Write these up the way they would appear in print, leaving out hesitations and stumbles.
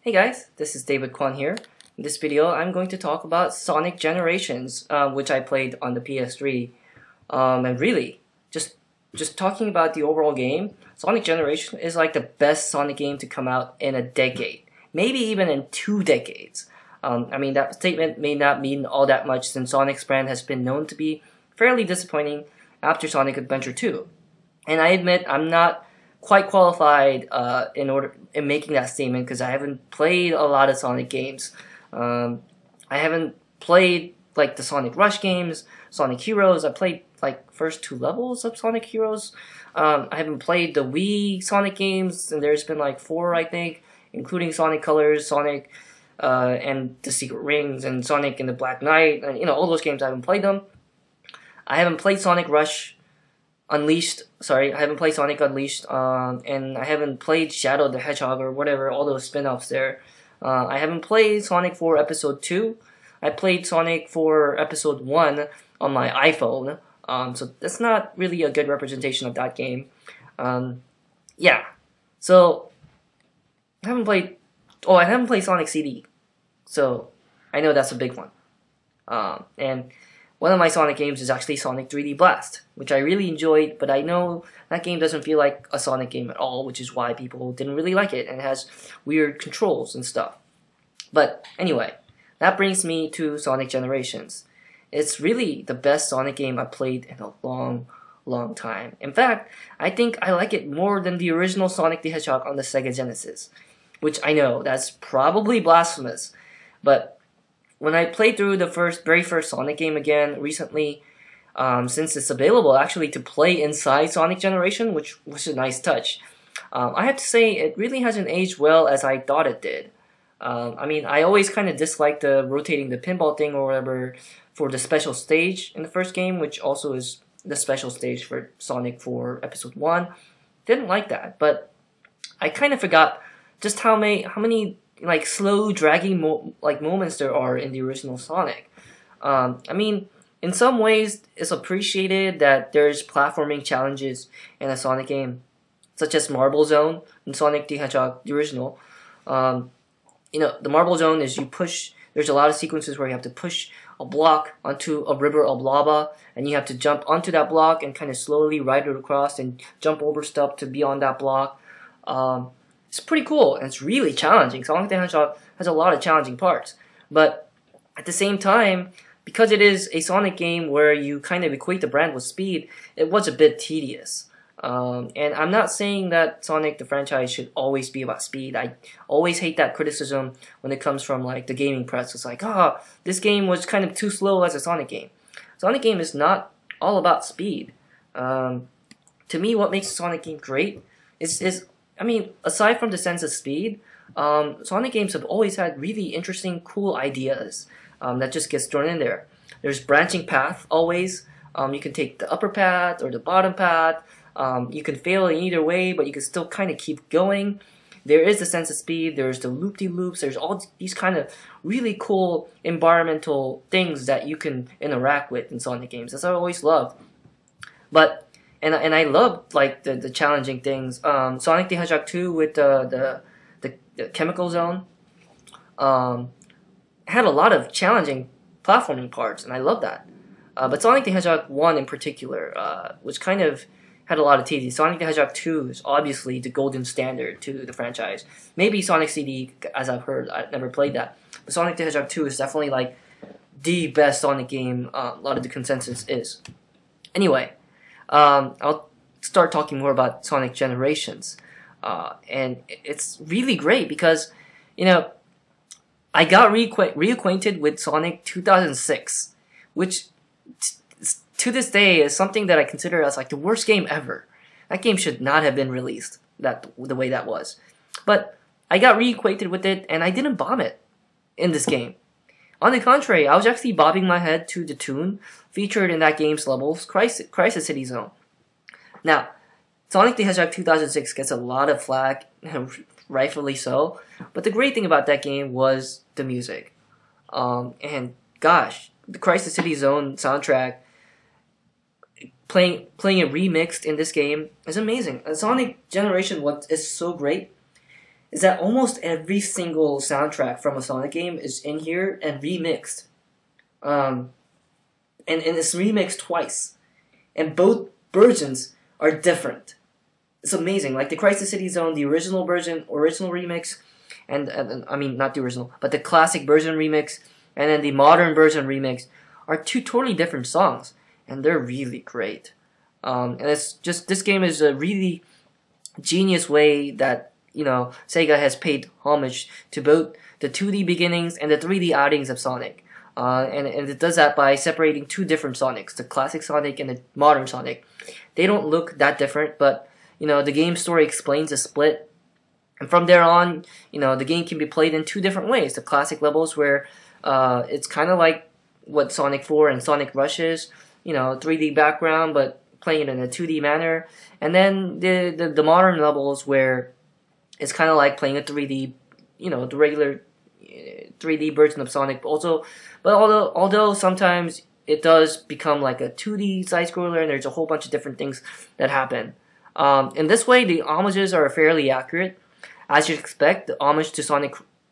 Hey guys, this is David Kwan here. In this video, I'm going to talk about Sonic Generations, which I played on the PS3. And really, just talking about the overall game, Sonic Generation is like the best Sonic game to come out in a decade, maybe even in 2 decades. I mean, that statement may not mean all that much since Sonic's brand has been known to be fairly disappointing after Sonic Adventure 2. And I admit I'm not quite qualified in making that statement because I haven't played a lot of Sonic games. I haven't played like the Sonic Rush games, Sonic Heroes. I played like first 2 levels of Sonic Heroes. I haven't played the Wii Sonic games, and there's been like 4, I think, including Sonic Colors, Sonic and the Secret Rings, and Sonic and the Black Knight, and all those games. I haven't played them. I haven't played Sonic Rush Unleashed. Sorry, I haven't played Sonic Unleashed, and I haven't played Shadow the Hedgehog or whatever, all those spin-offs there. I haven't played Sonic 4 Episode 2. I played Sonic 4 Episode 1 on my iPhone, so that's not really a good representation of that game. Yeah, so I haven't played Sonic CD, so I know that's a big one. And one of my Sonic games is actually Sonic 3D Blast, which I really enjoyed, but I know that game doesn't feel like a Sonic game at all, which is why people didn't really like it, and it has weird controls and stuff. But anyway, that brings me to Sonic Generations. It's really the best Sonic game I've played in a long time. In fact, I think I like it more than the original Sonic the Hedgehog on the Sega Genesis, which I know, that's probably blasphemous, but when I played through the very first Sonic game again recently, since it's available actually to play inside Sonic Generation, which was a nice touch, I have to say it really hasn't aged well as I thought it did. I mean, I always kind of disliked the rotating the pinball thing or whatever for the special stage in the first game, which also is the special stage for Sonic 4 Episode 1. Didn't like that, but I kind of forgot just how many like slow dragging moments there are in the original Sonic. I mean, in some ways it's appreciated that there's platforming challenges in a Sonic game, such as Marble Zone in Sonic the Hedgehog the original. The Marble Zone is there's a lot of sequences where you have to push a block onto a river of lava, and you have to jump onto that block and kind of slowly ride it across and jump over stuff to be on that block. It's pretty cool, and it's really challenging. Sonic the Hedgehog has a lot of challenging parts. But at the same time, because it is a Sonic game where you kind of equate the brand with speed, it was a bit tedious. And I'm not saying that Sonic the franchise should always be about speed. I always hate that criticism when it comes from like the gaming press. It's like, this game was kind of too slow as a Sonic game. Sonic game is not all about speed. To me, what makes a Sonic game great is I mean, aside from the sense of speed, Sonic games have always had really interesting, cool ideas that just gets thrown in there. There's branching path always. You can take the upper path or the bottom path. You can fail in either way, but you can still kind of keep going. There is the sense of speed. There's the loop-de-loops. There's all these kind of really cool environmental things that you can interact with in Sonic games. That's what I always loved. But And I love like the challenging things. Sonic the Hedgehog 2 with the chemical zone had a lot of challenging platforming parts, and I love that. But Sonic the Hedgehog 1 in particular, which kind of had a lot of tedious. Sonic the Hedgehog 2 is obviously the golden standard to the franchise. Maybe Sonic CD, as I've heard, I've never played that. But Sonic the Hedgehog 2 is definitely like the best Sonic game. A lot of the consensus is. Anyway. I'll start talking more about Sonic Generations, and it's really great because, I got reacquainted with Sonic 2006, which to this day is something that I consider as like the worst game ever. That game should not have been released the way that was, but I got reacquainted with it and I didn't bomb it in this game. On the contrary, I was actually bobbing my head to the tune featured in that game's levels, Crisis City Zone. Now, Sonic the Hedgehog 2006 gets a lot of flack, rightfully so, but the great thing about that game was the music. And gosh, the Crisis City Zone soundtrack, playing it remixed in this game is amazing. And Sonic Generation is so great. is that almost every single soundtrack from a Sonic game is in here and remixed. Um, and it's remixed twice. And both versions are different. It's amazing. Like the Crisis City Zone, the original version, original remix, and I mean not the original, but the classic version remix, and then the modern version remix are two totally different songs, and they're really great. And it's just this game is a really genius way that Sega has paid homage to both the 2D beginnings and the 3D outings of Sonic. And it does that by separating two different Sonics, the classic Sonic and the modern Sonic. They don't look that different, but the game story explains the split. And from there on, the game can be played in two different ways. The classic levels where it's kind of like what Sonic 4 and Sonic Rush is, 3D background, but playing it in a 2D manner. And then the modern levels where it's kind of like playing a 3D, the regular 3D version of Sonic. But although sometimes it does become like a 2D side scroller, and there's a whole bunch of different things that happen. In this way, the homages are fairly accurate, as you'd expect. The homage to Sonic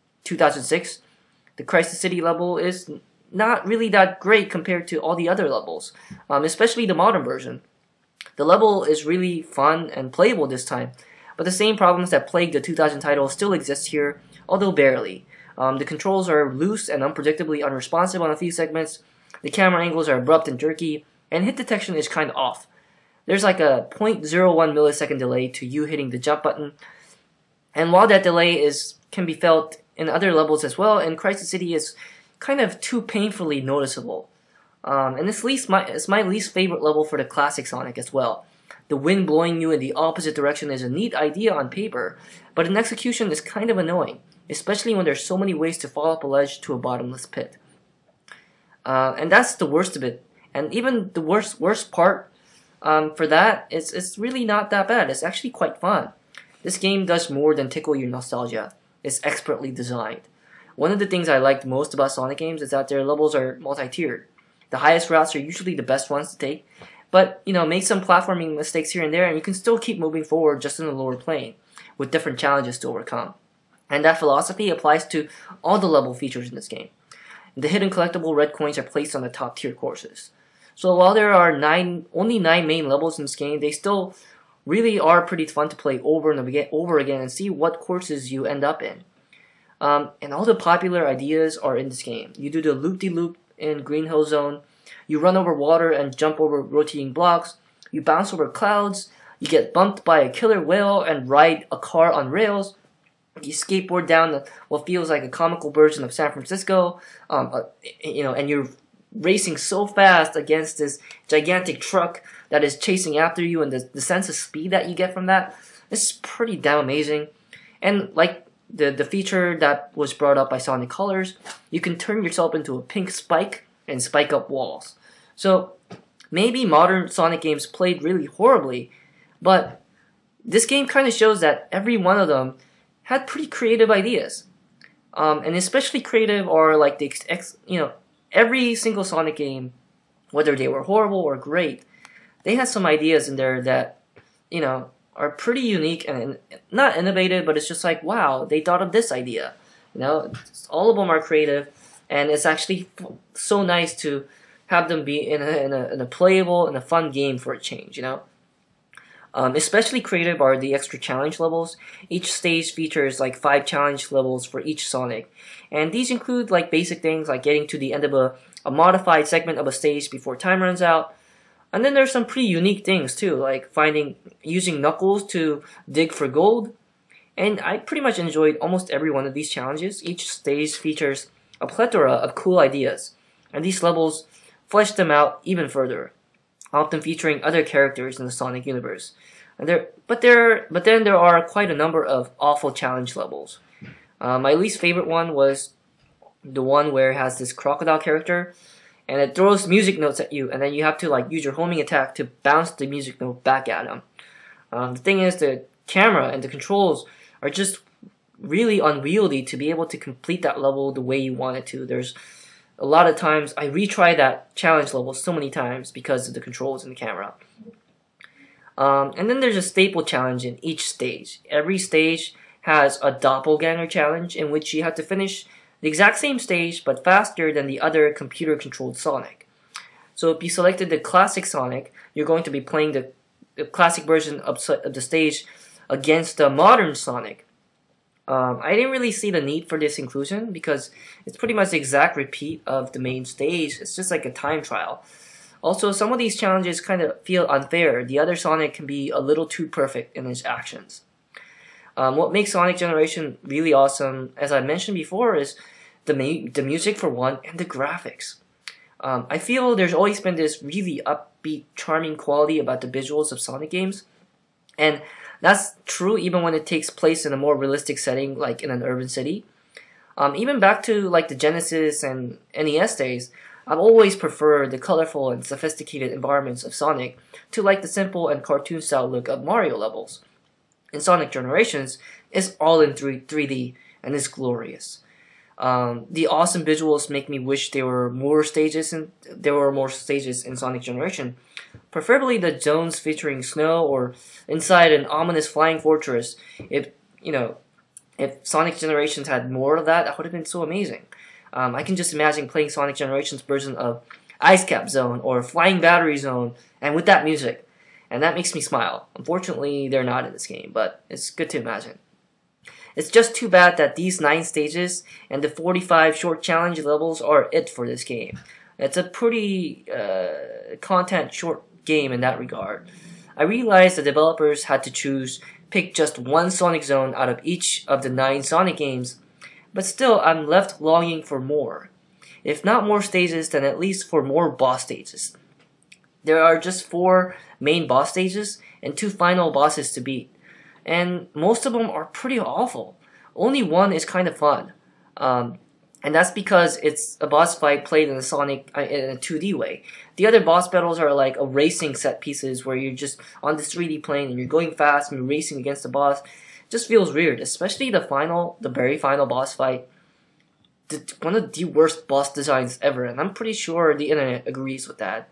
2006, the Crisis City level, is not really that great compared to all the other levels, especially the modern version. The level is really fun and playable this time, but the same problems that plagued the 2000 title still exist here, although barely. The controls are loose and unpredictably unresponsive on a few segments, the camera angles are abrupt and jerky, and hit detection is kind of off. There's like a 0.01 millisecond delay to you hitting the jump button, and while that delay can be felt in other levels as well, and Crisis City is kind of too painfully noticeable. And it's my least favorite level for the classic Sonic as well. The wind blowing you in the opposite direction is a neat idea on paper, but in execution is kind of annoying, especially when there's so many ways to fall up a ledge to a bottomless pit. And that's the worst of it. And even the worst part for that is it's really not that bad. It's actually quite fun. This game does more than tickle your nostalgia. It's expertly designed. One of the things I liked most about Sonic games is that their levels are multi-tiered. The highest routes are usually the best ones to take, but make some platforming mistakes here and there, and you can still keep moving forward just in the lower plane, with different challenges to overcome. And that philosophy applies to all the level features in this game. The hidden collectible red coins are placed on the top tier courses. So while there are only 9 main levels in this game, they still really are pretty fun to play over and over again and see what courses you end up in. And all the popular ideas are in this game. You do the loop-de-loop in Green Hill Zone, you run over water and jump over rotating blocks, you bounce over clouds, you get bumped by a killer whale and ride a car on rails, you skateboard down what feels like a comical version of San Francisco, and you're racing so fast against this gigantic truck that is chasing after you, and the sense of speed that you get from that is pretty damn amazing. And like the feature that was brought up by Sonic Colors, you can turn yourself into a pink spike and spike up walls. So maybe modern Sonic games played really horribly, but this game kind of shows that every one of them had pretty creative ideas. And especially creative are like every single Sonic game, whether they were horrible or great, they had some ideas in there that, are pretty unique and not innovative, but it's just like, wow, they thought of this idea. All of them are creative, and it's actually so nice to have them be in a playable and a fun game for a change. Especially creative are the extra challenge levels. Each stage features like 5 challenge levels for each Sonic, and these include like basic things like getting to the end of a modified segment of a stage before time runs out. And then there's some pretty unique things too, like using Knuckles to dig for gold. And I pretty much enjoyed almost every one of these challenges. Each stage features a plethora of cool ideas, and these levels flesh them out even further, often featuring other characters in the Sonic universe. But then there are quite a number of awful challenge levels. My least favorite one was the one where it has this crocodile character, and it throws music notes at you, and then you have to like use your homing attack to bounce the music note back at him. The thing is, the camera and the controls are just really unwieldy to be able to complete that level the way you want it to. There's a lot of times I retried that challenge level so many times because of the controls and the camera. And then there's a staple challenge in each stage. Every stage has a doppelganger challenge in which you have to finish the exact same stage but faster than the other computer-controlled Sonic. So if you selected the classic Sonic, you're going to be playing the classic version of the stage against the modern Sonic. I didn't really see the need for this inclusion because it's pretty much the exact repeat of the main stage. It's just like a time trial. Also, some of these challenges kind of feel unfair. The other Sonic can be a little too perfect in his actions. What makes Sonic Generation really awesome, as I mentioned before, is the music for one and the graphics. I feel there's always been this really upbeat, charming quality about the visuals of Sonic games, and that's true even when it takes place in a more realistic setting, like in an urban city. Even back to like the Genesis and NES days, I've always preferred the colorful and sophisticated environments of Sonic to like the simple and cartoon-style look of Mario levels. In Sonic Generations, it's all in 3D and is glorious. The awesome visuals make me wish there were more stages in Sonic Generation. Preferably the zones featuring snow or inside an ominous flying fortress. If Sonic Generations had more of that would have been so amazing. I can just imagine playing Sonic Generations version of Ice Cap Zone or Flying Battery Zone, and with that music, and that makes me smile. Unfortunately, they're not in this game, but it's good to imagine. It's just too bad that these 9 stages and the 45 short challenge levels are it for this game. It's a pretty content short game in that regard. I realized the developers had to pick just one Sonic Zone out of each of the 9 Sonic games, but still I'm left longing for more. If not more stages, then at least for more boss stages. There are just 4 main boss stages and 2 final bosses to beat, and most of them are pretty awful. Only one is kind of fun. And that's because it's a boss fight played in a 2D way. The other boss battles are like a racing set pieces where you're just on this 3D plane and you're going fast and you're racing against the boss. It just feels weird, especially the very final boss fight. One of the worst boss designs ever, and I'm pretty sure the internet agrees with that.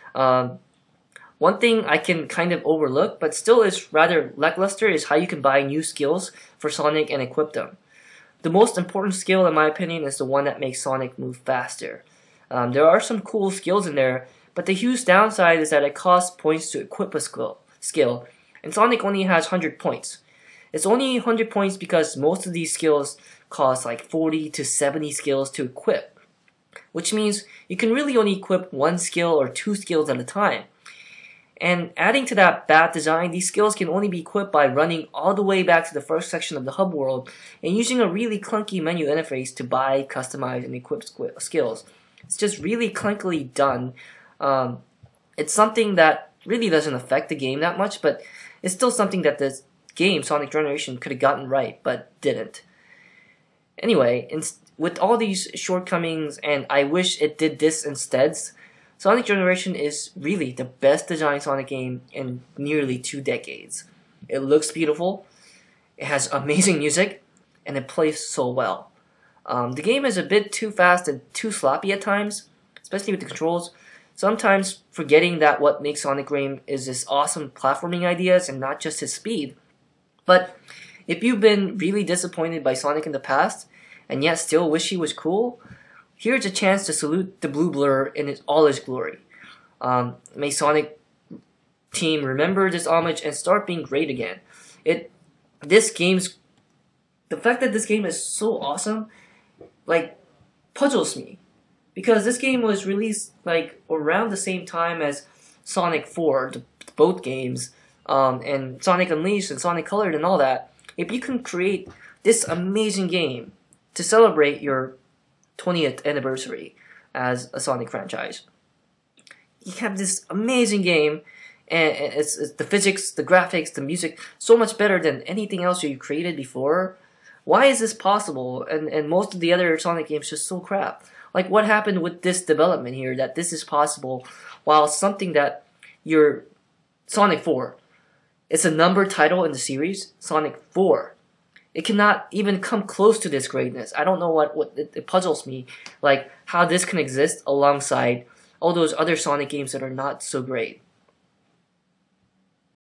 One thing I can kind of overlook, but still is rather lackluster, is how you can buy new skills for Sonic and equip them. The most important skill, in my opinion, is the one that makes Sonic move faster. There are some cool skills in there, but the huge downside is that it costs points to equip a skill, and Sonic only has 100 points. It's only 100 points because most of these skills cost like 40 to 70 skills to equip, which means you can really only equip 1 skill or 2 skills at a time. And adding to that bad design, these skills can only be equipped by running all the way back to the first section of the hub world and using a really clunky menu interface to buy, customize, and equip skills. It's just really clunkily done. It's something that really doesn't affect the game that much, but it's still something that this game, Sonic Generation, could have gotten right, but didn't. Anyway, with all these shortcomings, and I wish it did this instead, Sonic Generation is really the best designed Sonic game in nearly 2 decades. It looks beautiful, it has amazing music, and it plays so well. The game is a bit too fast and too sloppy at times, especially with the controls, sometimes forgetting that what makes Sonic great is his awesome platforming ideas and not just his speed. But if you've been really disappointed by Sonic in the past, and yet still wish he was cool, here's a chance to salute the blue blur in all its glory. May Sonic team remember this homage and start being great again. The fact that this game is so awesome, like, puzzles me. Because this game was released, like, around the same time as Sonic 4, both games, and Sonic Unleashed and Sonic Colored and all that. If you can create this amazing game to celebrate your 20th anniversary as a Sonic franchise, you have this amazing game, and it's the physics, the graphics, the music, so much better than anything else you created before. Why is this possible? And most of the other Sonic games just so crap. Like, what happened with this development here that this is possible while something that your Sonic 4, it's a numbered title in the series, Sonic 4. It cannot even come close to this greatness. I don't know what it puzzles me, like how this can exist alongside all those other Sonic games that are not so great.